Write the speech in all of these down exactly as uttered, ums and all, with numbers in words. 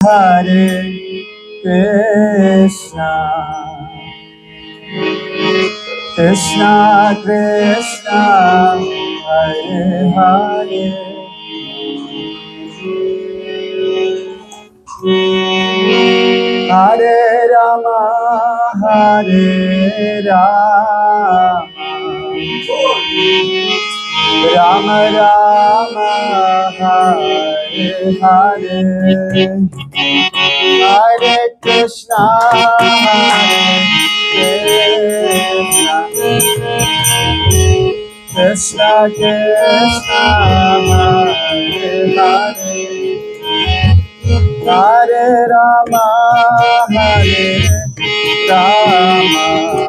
Hare Krishna, Krishna Krishna, Hare Hare, Hare Rama, Hare Rama, Rama Rama, Hare Hare, Hare Krishna, Hare Krishna, Krishna Krishna, Hare Hare, Hare Rama, Hare Rama,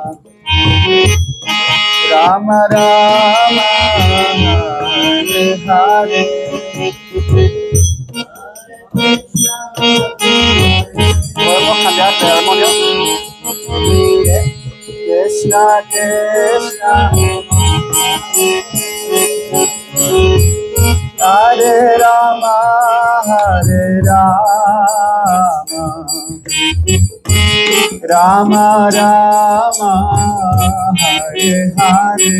Rama Rama, Hare Hare. Podemos cambiar de armonía. Krishna Krishna, Hare Rama, Hare Rama, Rama Rama, Hare Hare,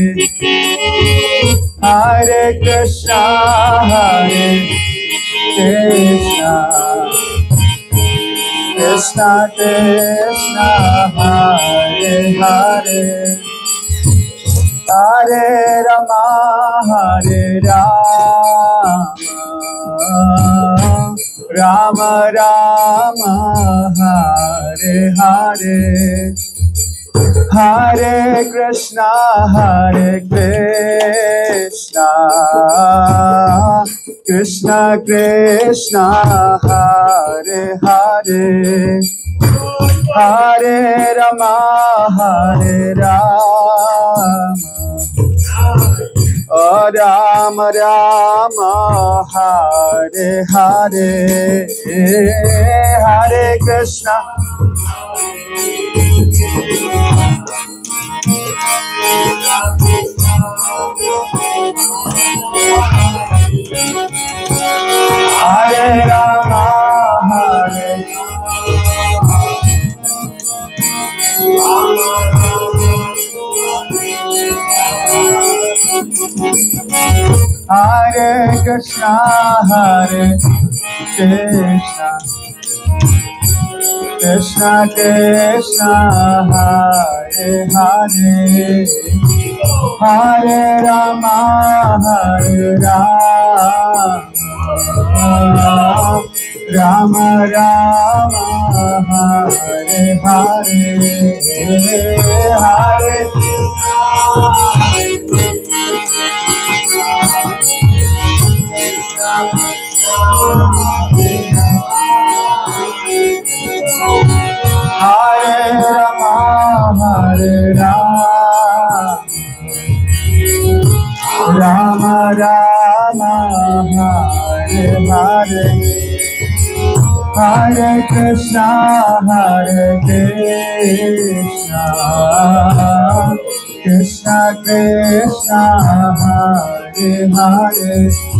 Hare Krishna, Hare Krishna, Krishna Krishna, Hare Hare, Hare Rama, Hare Rama, Rama Rama, Hare Hare, Hare Krishna, Hare Krishna, Krishna Krishna, Hare Hare, Hare Rama, Hare Rama, Oh Rama Rama, Hare Hare, Hare Krishna, Hare Rama, Hare Hare Krishna, Hare Krishna, Krishna Krishna, Hare Hare, Hare Rama, Hare Rama, Rama Rama, Hare Hare, Hare Hare Rama, Hare Rama, Rama Rama, Hare Hare, Hare Krishna, Hare Krishna, Krishna Krishna, Hare Hare,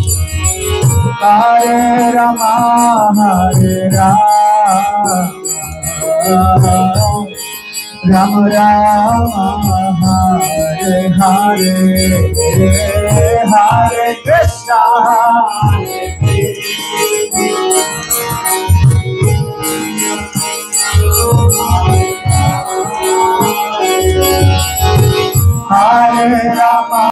Hare Rama, Hare Rama, Rama Rama, Hare Hare, Hare Krishna, Hare Krishna, Hare Rama.